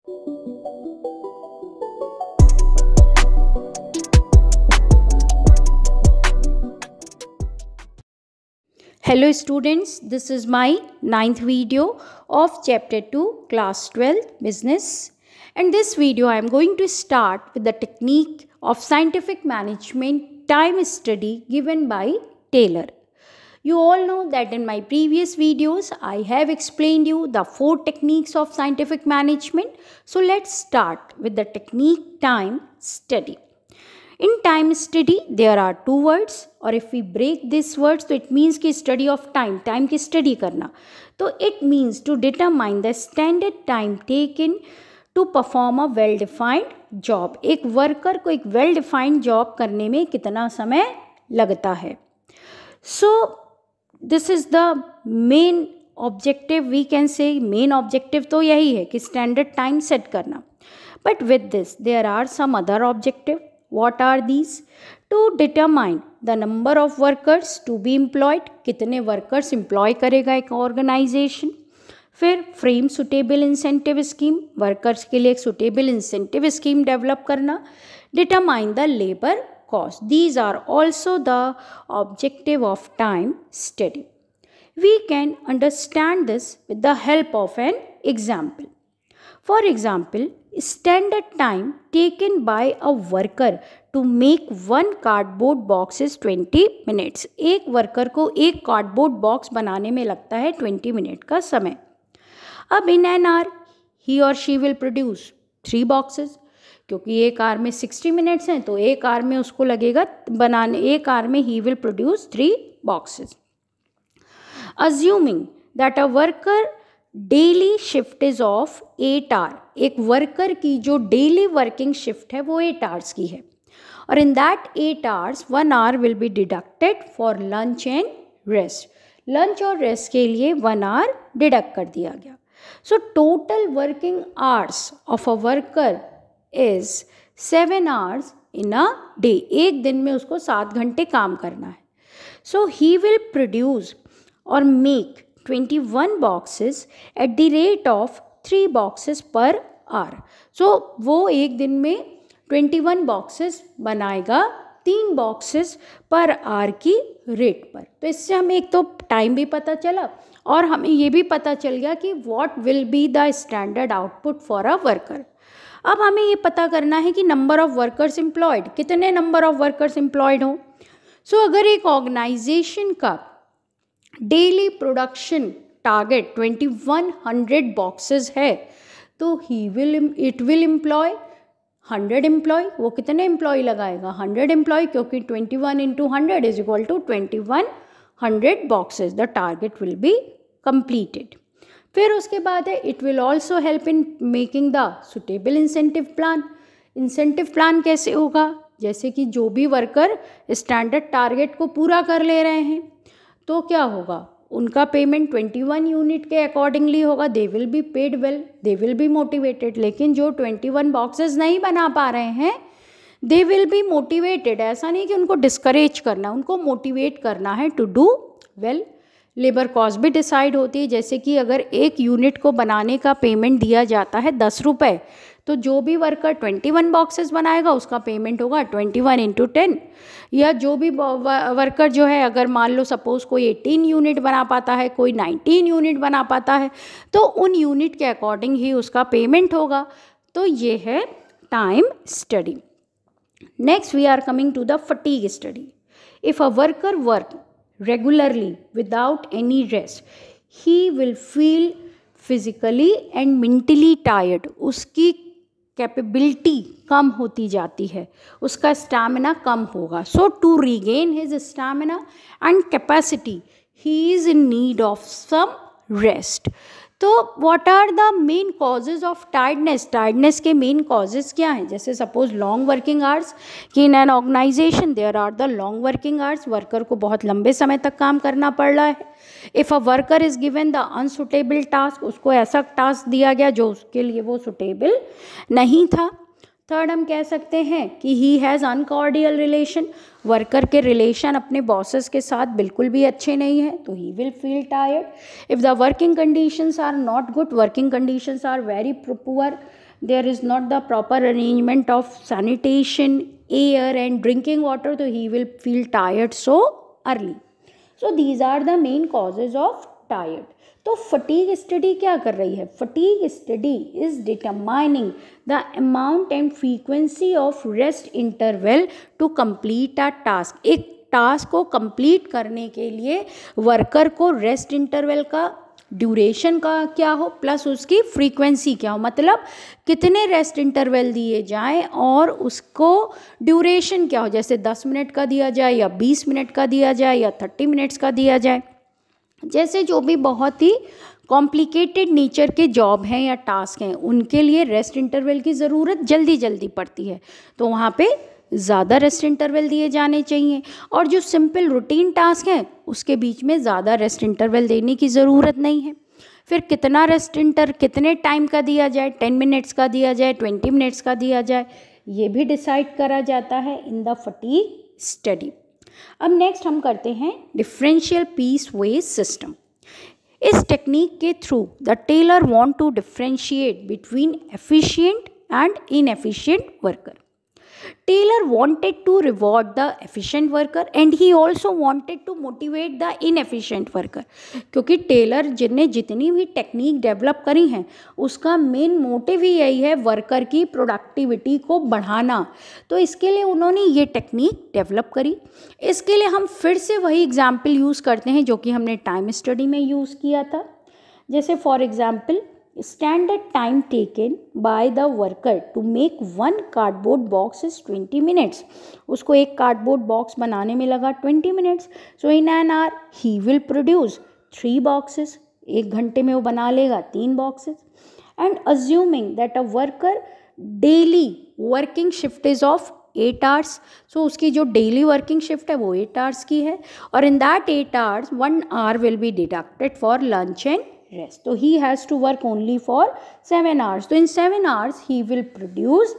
Hello students, this is my 9th video of chapter 2 class 12 business. In this video I am going to start with the technique of scientific management time study given by Taylor. You all know that in my previous videos I have explained you the 4 techniques of scientific management. So let's start with the technique time study. In time study there are 2 words, और if we break these words तो it means कि study of time, time की study करना. तो it means to determine the standard time taken to perform a well defined job. एक worker को एक well defined job करने में कितना समय लगता है. So this is the main objective, we can say main objective तो यही है कि standard time set करना. But with this there are some other objective. What are these? To determine the number of workers to be employed, कितने workers employ करेगा एक organization. फिर frame suitable incentive scheme, workers के लिए एक suitable incentive scheme develop करना. Determine the labor cost. These are also the objective of time study. We can understand this with the help of an example. For example, standard time taken by a worker to make one cardboard box is 20 minutes. एक worker को एक cardboard box बनाने में लगता है 20 minute का समय. अब इन एन आवर ही और शी विल प्रोड्यूस 3 बॉक्सेस, क्योंकि एक आवर में 60 मिनट्स हैं तो एक आवर में उसको लगेगा बनाने, एक आवर में ही will produce 3 boxes. Assuming that a worker daily shift is of 8 hour, एक वर्कर की जो डेली वर्किंग शिफ्ट है वो 8 आवर्स की है, और in that 8 hours 1 hour will be deducted for lunch and rest. Lunch और रेस्ट के लिए 1 आवर डिडक्ट कर दिया गया. So total working hours of a worker is 7 hours in a day. एक दिन में उसको 7 घंटे काम करना है. सो ही विल प्रोड्यूस और make 21 boxes at the rate of 3 boxes per hour. So वो एक दिन में 21 boxes बनाएगा 3 boxes per hour की रेट पर. तो इससे हमें एक तो टाइम भी पता चला और हमें ये भी पता चल गया कि what will be the standard output for a worker. अब हमें ये पता करना है कि नंबर ऑफ वर्कर्स एम्प्लॉयड, कितने नंबर ऑफ वर्कर्स एम्प्लॉयड हों. सो अगर एक ऑर्गेनाइजेशन का डेली प्रोडक्शन टारगेट 2100 बॉक्सेस है तो इट विल एम्प्लॉय 100 एम्प्लॉय. वो कितने एम्प्लॉय लगाएगा? 100 एम्प्लॉय, क्योंकि 21 into 100 is equal to 2100 boxes. The target will be completed. फिर उसके बाद है it will also help in making the suitable incentive plan. Incentive plan कैसे होगा? जैसे कि जो भी वर्कर स्टैंडर्ड टारगेट को पूरा कर ले रहे हैं तो क्या होगा, उनका पेमेंट 21 यूनिट के अकॉर्डिंगली होगा. They will be paid well, they will be motivated. लेकिन जो 21 बॉक्सेस नहीं बना पा रहे हैं दे विल बी मोटिवेटेड. ऐसा नहीं कि उनको डिस्करेज करना, उनको मोटिवेट करना है to do well. Labour cost भी डिसाइड होती है. जैसे कि अगर एक यूनिट को बनाने का पेमेंट दिया जाता है 10 रुपये, तो जो भी वर्कर 21 बॉक्सेस बनाएगा उसका पेमेंट होगा 21 into 10. या जो भी वर्कर जो है, अगर मान लो सपोज़ कोई 18 यूनिट बना पाता है, कोई 19 यूनिट बना पाता है, तो उन यूनिट के अकॉर्डिंग ही उसका पेमेंट होगा. तो ये है time study. Next we are coming to the fatigue study. If a worker work regularly without any rest he will feel physically and mentally tired. उसकी कैपेबिलिटी कम होती जाती है, उसका स्टैमिना कम होगा. So to regain his stamina and capacity he is in need of some rest. तो what are the main causes of tiredness? Tiredness के मेन कॉजेज क्या हैं? जैसे सपोज लॉन्ग वर्किंग आवर्स, कि in an organisation there are the long working hours. Worker को बहुत लंबे समय तक काम करना पड़ रहा है. If a worker is given the unsuitable task, उसको ऐसा टास्क दिया गया जो उसके लिए वो सुटेबल नहीं था. थर्ड हम कह सकते हैं कि he has uncordial relation. Worker के रिलेशन अपने बॉसेस के साथ बिल्कुल भी अच्छे नहीं हैं, तो he will feel tired. If the working conditions are not good, working conditions are very poor, there is not the proper arrangement of sanitation, air and drinking water, so he will feel tired so early. So these are the main causes of tired. तो fatigue study क्या कर रही है? Fatigue study is determining the amount and frequency of rest interval to complete a task. एक task को complete करने के लिए वर्कर को रेस्ट इंटरवल का ड्यूरेशन का क्या हो प्लस उसकी फ्रीक्वेंसी क्या हो, मतलब कितने रेस्ट इंटरवल दिए जाएं और उसको ड्यूरेशन क्या हो, जैसे 10 मिनट का दिया जाए या 20 मिनट का दिया जाए या 30 मिनट्स का दिया जाए. जैसे जो भी बहुत ही कॉम्प्लिकेटेड नेचर के जॉब हैं या टास्क हैं उनके लिए रेस्ट इंटरवल की ज़रूरत जल्दी जल्दी पड़ती है, तो वहाँ पे ज़्यादा रेस्ट इंटरवल दिए जाने चाहिए. और जो सिंपल रूटीन टास्क हैं उसके बीच में ज़्यादा रेस्ट इंटरवल देने की ज़रूरत नहीं है. फिर कितना कितने टाइम का दिया जाए, 10 मिनट्स का दिया जाए, 20 मिनट्स का दिया जाए, ये भी डिसाइड करा जाता है इन द फटीग स्टडी. अब नेक्स्ट हम करते हैं डिफरेंशियल पीस वेज सिस्टम. इस टेक्निक के through the Taylor want to differentiate between efficient and inefficient worker. Taylor wanted to reward the efficient worker and he also wanted to motivate the inefficient worker. क्योंकि Taylor जिनने जितनी भी technique develop करी हैं उसका main motive ही यही है worker की प्रोडक्टिविटी को बढ़ाना. तो इसके लिए उन्होंने ये टेक्निक डेवलप करी. इसके लिए हम फिर से वही एग्जाम्पल यूज़ करते हैं जो कि हमने टाइम स्टडी में यूज़ किया था. जैसे for example standard time taken by the worker to make one cardboard box is 20 minutes. उसको एक cardboard box बनाने में लगा 20 minutes. So in an hour he will produce 3 boxes. एक घंटे में वो बना लेगा 3 boxes. And assuming that a worker daily working shift is of 8 hours. So उसकी जो daily working shift है वो 8 hours की है और in that 8 hours 1 hour will be deducted for lunch and rest. So he has to work only for 7 hours. So in 7 hours he will produce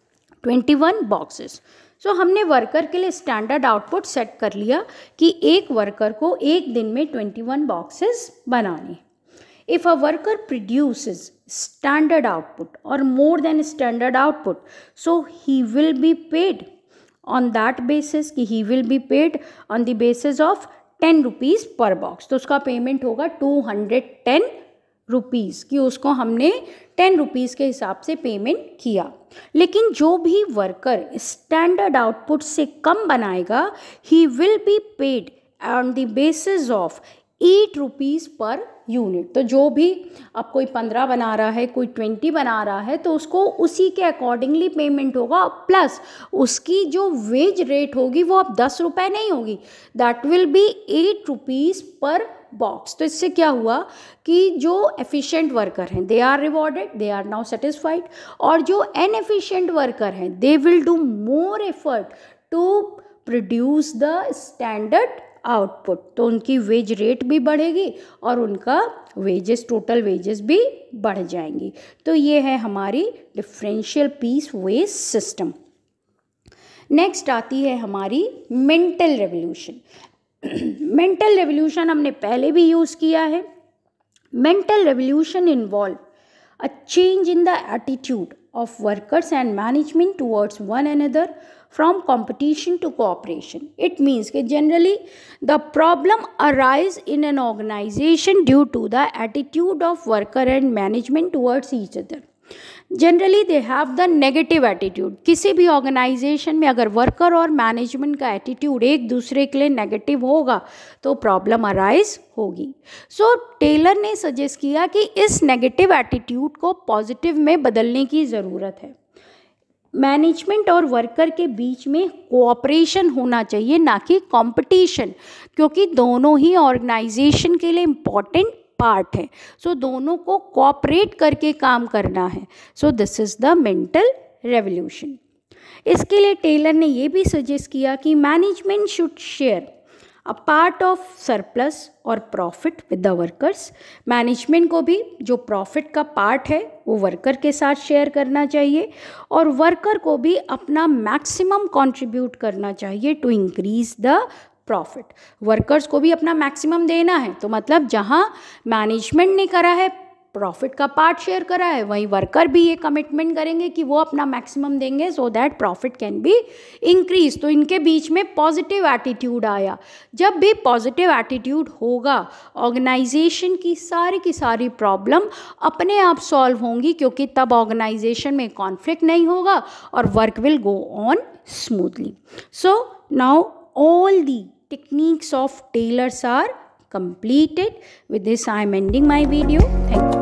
21 boxes. So हमने worker के लिए standard output set कर लिया कि एक worker को एक दिन में 21 बॉक्सेस बनाने. If a worker produces standard output or more than standard output, so he will be paid on that basis कि he will be paid on the basis of 10 rupees पर बॉक्स. तो उसका payment होगा 210 rupees कि उसको हमने 10 rupees के हिसाब से पेमेंट किया. लेकिन जो भी वर्कर स्टैंडर्ड आउटपुट से कम बनाएगा he will be paid on the basis of 8 rupees पर यूनिट. तो जो भी अब कोई 15 बना रहा है कोई 20 बना रहा है तो उसको उसी के अकॉर्डिंगली पेमेंट होगा. प्लस उसकी जो वेज रेट होगी वो अब 10 रुपये नहीं होगी, दैट विल बी 8 रुपीज़ पर बॉक्स. तो इससे क्या हुआ कि जो एफिशिएंट वर्कर हैं they are rewarded, they are now satisfied, और जो इनएफिशिएंट वर्कर हैं they will do more effort to produce the standard output. तो उनकी वेज रेट भी बढ़ेगी और उनका वेजेस टोटल वेजेस भी बढ़ जाएंगी. तो ये है हमारी differential piece wage system. Next आती है हमारी मेंटल रेवोल्यूशन. मेंटल रेवोल्यूशन हमने पहले भी यूज़ किया है. Mental revolution involve a change in the attitude of workers and management towards one another from competition to cooperation. It means that generally the problem arise in an organization due to the attitude of worker and management towards each other. Generally they have the negative attitude. किसी भी organisation में अगर worker और management का attitude एक दूसरे के लिए नेगेटिव होगा तो प्रॉब्लम अराइज होगी. सो टेलर ने सजेस्ट किया कि इस नेगेटिव एटीट्यूड को पॉजिटिव में बदलने की ज़रूरत है. मैनेजमेंट और वर्कर के बीच में कोऑपरेशन होना चाहिए, ना कि कंपटीशन, क्योंकि दोनों ही ऑर्गेनाइजेशन के लिए इम्पॉर्टेंट पार्ट है. सो दोनों को कोऑपरेट करके काम करना है. So this is the mental revolution. इसके लिए टेलर ने ये भी सजेस्ट किया कि management should share a part of surplus और profit with the workers. Management को भी जो प्रॉफिट का पार्ट है वो वर्कर के साथ शेयर करना चाहिए और वर्कर को भी अपना मैक्सिमम कंट्रीब्यूट करना चाहिए to increase the profit. Workers को भी अपना मैक्सिमम देना है, तो मतलब जहाँ मैनेजमेंट ने करा है प्रॉफिट का पार्ट शेयर करा है, वहीं वर्कर भी ये कमिटमेंट करेंगे कि वो अपना मैक्सिमम देंगे so that profit can be increase. तो इनके बीच में पॉजिटिव एटीट्यूड आया। जब भी पॉजिटिव एटीट्यूड होगा, ऑर्गेनाइजेशन की सारी प्रॉब्लम अपने आप सॉल्व होंगी, क्योंकि तब ऑर्गेनाइजेशन में कॉन्फ्लिक्ट नहीं होगा और work will go on smoothly. So now all the techniques of tailors are completed. With this I am ending my video. Thank you.